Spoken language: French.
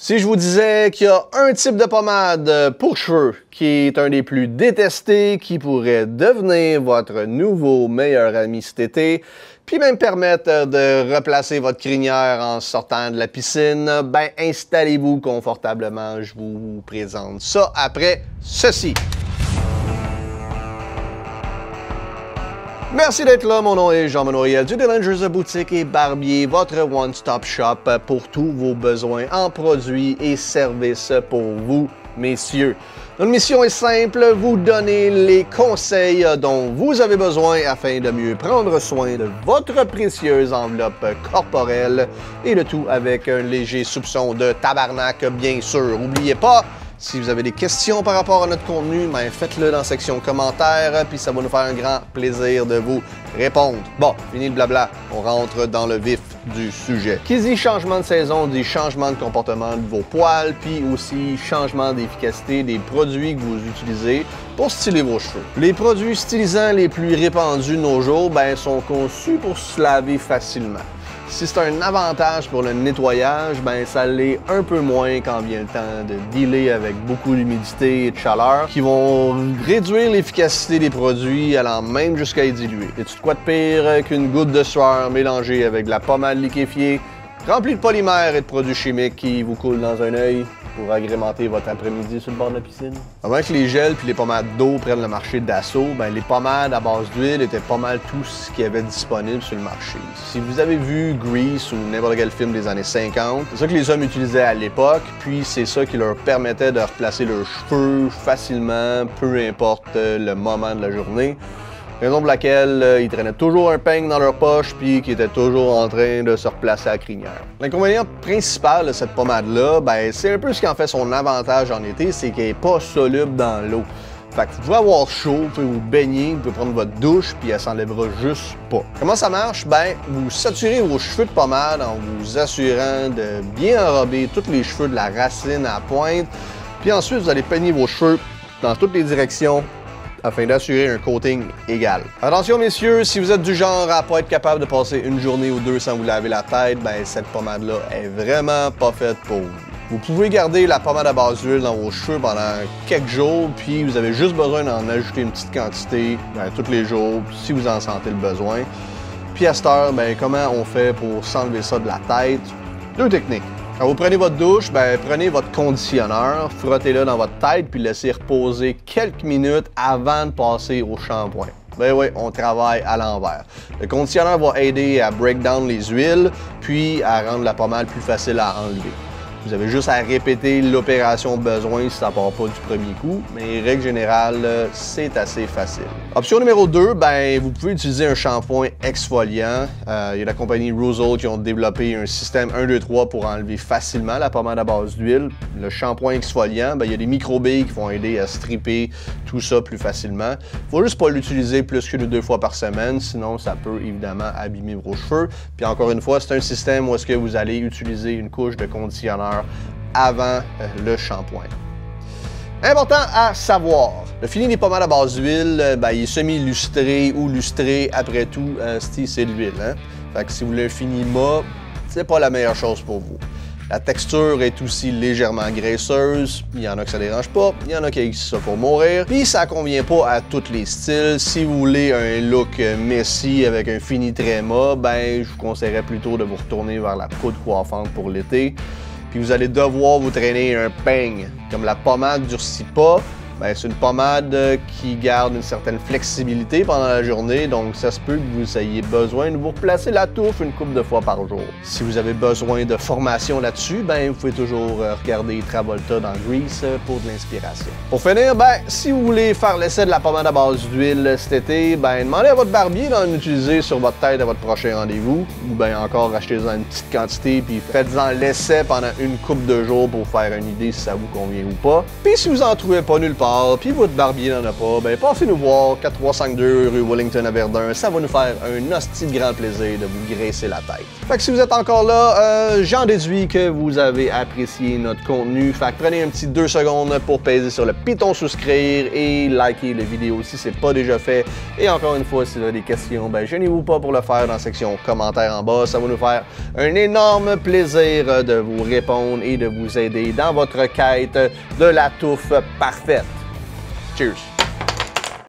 Si je vous disais qu'il y a un type de pommade pour cheveux qui est un des plus détestés, qui pourrait devenir votre nouveau meilleur ami cet été, puis même permettre de replacer votre crinière en sortant de la piscine, ben installez-vous confortablement, je vous présente ça après ceci. Merci d'être là, mon nom est Jean-Benoît Riel du Delangers Boutique et Barbier, votre one-stop shop pour tous vos besoins en produits et services pour vous, messieurs. Notre mission est simple, vous donner les conseils dont vous avez besoin afin de mieux prendre soin de votre précieuse enveloppe corporelle et le tout avec un léger soupçon de tabarnak, bien sûr. N'oubliez pas, si vous avez des questions par rapport à notre contenu, ben faites-le dans la section commentaires, puis ça va nous faire un grand plaisir de vous répondre. Bon, fini le blabla, on rentre dans le vif du sujet. Qui dit changement de saison dit changement de comportement de vos poils, puis aussi changement d'efficacité des produits que vous utilisez pour styler vos cheveux. Les produits stylisants les plus répandus de nos jours ben, sont conçus pour se laver facilement. Si c'est un avantage pour le nettoyage, ben ça l'est un peu moins quand vient le temps de dealer avec beaucoup d'humidité et de chaleur qui vont réduire l'efficacité des produits allant même jusqu'à les diluer. Y'a-tu de quoi de pire qu'une goutte de sueur mélangée avec de la pommade liquéfiée, remplie de polymères et de produits chimiques qui vous coulent dans un œil pour agrémenter votre après-midi sur le bord de la piscine? Avant que les gels puis les pommades d'eau prennent le marché d'assaut, ben les pommades à base d'huile étaient pas mal tout ce qu'il y avait disponible sur le marché. Si vous avez vu Grease ou n'importe quel film des années 50, c'est ça que les hommes utilisaient à l'époque, puis c'est ça qui leur permettait de replacer leurs cheveux facilement, peu importe le moment de la journée. Raison pour laquelle ils traînaient toujours un peigne dans leur poche puis qu'ils étaient toujours en train de se replacer à la crinière. L'inconvénient principal de cette pommade-là, ben, c'est un peu ce qui en fait son avantage en été, c'est qu'elle n'est pas soluble dans l'eau. Fait que vous pouvez avoir chaud, vous pouvez vous baigner, vous pouvez prendre votre douche puis elle s'enlèvera juste pas. Comment ça marche? Ben, vous saturez vos cheveux de pommade en vous assurant de bien enrober tous les cheveux de la racine à la pointe, puis ensuite vous allez peigner vos cheveux dans toutes les directions afin d'assurer un coating égal. Attention messieurs, si vous êtes du genre à pas être capable de passer une journée ou deux sans vous laver la tête, ben cette pommade-là est vraiment pas faite pour vous. Vous pouvez garder la pommade à base d'huile dans vos cheveux pendant quelques jours, puis vous avez juste besoin d'en ajouter une petite quantité tous les jours, si vous en sentez le besoin. Puis à cette heure, ben, comment on fait pour s'enlever ça de la tête? Deux techniques. Quand vous prenez votre douche, ben, prenez votre conditionneur, frottez-le dans votre tête puis laissez reposer quelques minutes avant de passer au shampoing. Ben oui, on travaille à l'envers. Le conditionneur va aider à break down les huiles puis à rendre la pommade plus facile à enlever. Vous avez juste à répéter l'opération besoin si ça part pas du premier coup, mais règle générale, c'est assez facile. Option numéro 2, ben, vous pouvez utiliser un shampoing exfoliant. Il y a la compagnie Roseau qui ont développé un système 1, 2, 3 pour enlever facilement la pommade à base d'huile. Le shampoing exfoliant, ben, il y a des microbilles qui vont aider à stripper tout ça plus facilement. Faut juste pas l'utiliser plus qu'une ou deux fois par semaine, sinon ça peut évidemment abîmer vos cheveux. Puis encore une fois, c'est un système où est-ce que vous allez utiliser une couche de conditionneur avant le shampoing. Important à savoir, le fini des pommades à base d'huile, ben, il est semi-lustré ou lustré, après tout, c'est de l'huile. Hein? Fait que si vous voulez un fini mat, c'est pas la meilleure chose pour vous. La texture est aussi légèrement graisseuse, il y en a que ça dérange pas, il y en a qui aiment ça pour mourir, puis ça convient pas à tous les styles. Si vous voulez un look messy avec un fini très mat, ben je vous conseillerais plutôt de vous retourner vers la poudre coiffante pour l'été. Puis vous allez devoir vous traîner un peigne. Comme la pommade durcit pas, ben, c'est une pommade qui garde une certaine flexibilité pendant la journée, donc ça se peut que vous ayez besoin de vous replacer la touffe une couple de fois par jour. Si vous avez besoin de formation là-dessus, ben, vous pouvez toujours regarder Travolta dans Grease pour de l'inspiration. Pour finir, ben, si vous voulez faire l'essai de la pommade à base d'huile cet été, ben, demandez à votre barbier d'en utiliser sur votre tête à votre prochain rendez-vous, ou bien encore achetez-en une petite quantité puis faites-en l'essai pendant une couple de jours pour faire une idée si ça vous convient ou pas. Puis si vous en trouvez pas nulle part, sport, puis votre barbier n'en a pas, ben passez nous voir, 4352 rue Wellington à Verdun. Ça va nous faire un hostie de grand plaisir de vous graisser la tête. Fait que si vous êtes encore là, j'en déduis que vous avez apprécié notre contenu. Fait que prenez un petit 2 secondes pour peser sur le piton souscrire et liker la vidéo si c'est pas déjà fait. Et encore une fois, si vous avez des questions, ben gênez-vous pas pour le faire dans la section commentaires en bas. Ça va nous faire un énorme plaisir de vous répondre et de vous aider dans votre quête de la touffe parfaite. Cheers!